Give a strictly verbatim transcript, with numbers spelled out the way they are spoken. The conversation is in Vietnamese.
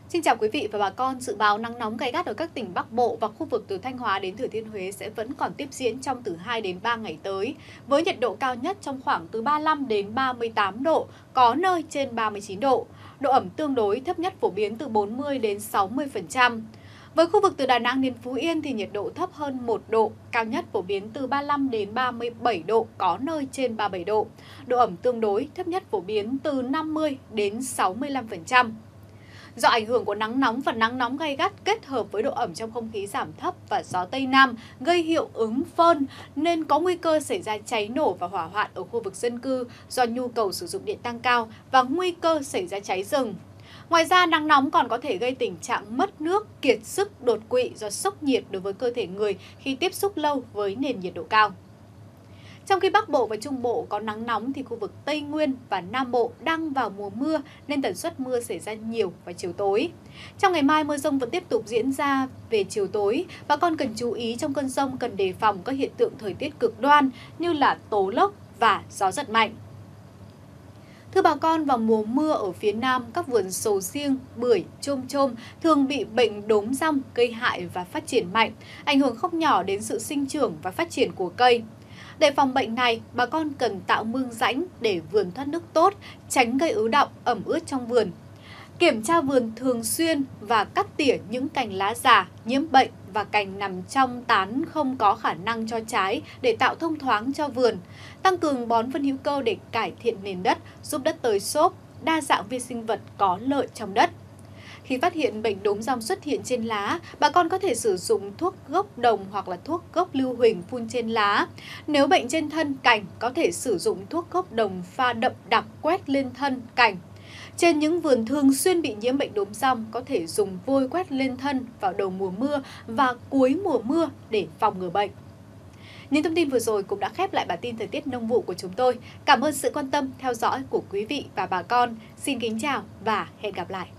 Xin chào quý vị và bà con. Dự báo nắng nóng gay gắt ở các tỉnh Bắc Bộ và khu vực từ Thanh Hóa đến Thừa Thiên Huế sẽ vẫn còn tiếp diễn trong từ hai đến ba ngày tới, với nhiệt độ cao nhất trong khoảng từ ba mươi lăm đến ba mươi tám độ, có nơi trên ba mươi chín độ. Độ ẩm tương đối thấp nhất phổ biến từ bốn mươi đến sáu mươi phần trăm. Với khu vực từ Đà Nẵng đến Phú Yên thì nhiệt độ thấp hơn một độ, cao nhất phổ biến từ ba mươi lăm đến ba mươi bảy độ, có nơi trên ba mươi bảy độ. Độ ẩm tương đối thấp nhất phổ biến từ năm mươi đến sáu mươi lăm phần trăm. Do ảnh hưởng của nắng nóng và nắng nóng gay gắt kết hợp với độ ẩm trong không khí giảm thấp và gió Tây Nam gây hiệu ứng phơn nên có nguy cơ xảy ra cháy nổ và hỏa hoạn ở khu vực dân cư do nhu cầu sử dụng điện tăng cao và nguy cơ xảy ra cháy rừng. Ngoài ra, nắng nóng còn có thể gây tình trạng mất nước, kiệt sức, đột quỵ do sốc nhiệt đối với cơ thể người khi tiếp xúc lâu với nền nhiệt độ cao. Trong khi Bắc Bộ và Trung Bộ có nắng nóng thì khu vực Tây Nguyên và Nam Bộ đang vào mùa mưa nên tần suất mưa xảy ra nhiều vào chiều tối. Trong ngày mai, mưa dông vẫn tiếp tục diễn ra về chiều tối. Bà con cần chú ý trong cơn dông cần đề phòng các hiện tượng thời tiết cực đoan như là tố lốc và gió giật mạnh. Thưa bà con, vào mùa mưa ở phía Nam, các vườn sầu riêng, bưởi, chôm chôm thường bị bệnh đốm rong gây hại và phát triển mạnh, ảnh hưởng không nhỏ đến sự sinh trưởng và phát triển của cây. Để phòng bệnh này, bà con cần tạo mương rãnh để vườn thoát nước tốt, tránh gây ứ đọng, ẩm ướt trong vườn. Kiểm tra vườn thường xuyên và cắt tỉa những cành lá già, nhiễm bệnh và cành nằm trong tán không có khả năng cho trái để tạo thông thoáng cho vườn. Tăng cường bón phân hữu cơ để cải thiện nền đất, giúp đất tơi xốp, đa dạng vi sinh vật có lợi trong đất. Khi phát hiện bệnh đốm rong xuất hiện trên lá, bà con có thể sử dụng thuốc gốc đồng hoặc là thuốc gốc lưu huỳnh phun trên lá. Nếu bệnh trên thân cành, có thể sử dụng thuốc gốc đồng pha đậm đặc quét lên thân cành. Trên những vườn thường xuyên bị nhiễm bệnh đốm rong, có thể dùng vôi quét lên thân vào đầu mùa mưa và cuối mùa mưa để phòng ngừa bệnh. Những thông tin vừa rồi cũng đã khép lại bản tin thời tiết nông vụ của chúng tôi. Cảm ơn sự quan tâm theo dõi của quý vị và bà con. Xin kính chào và hẹn gặp lại.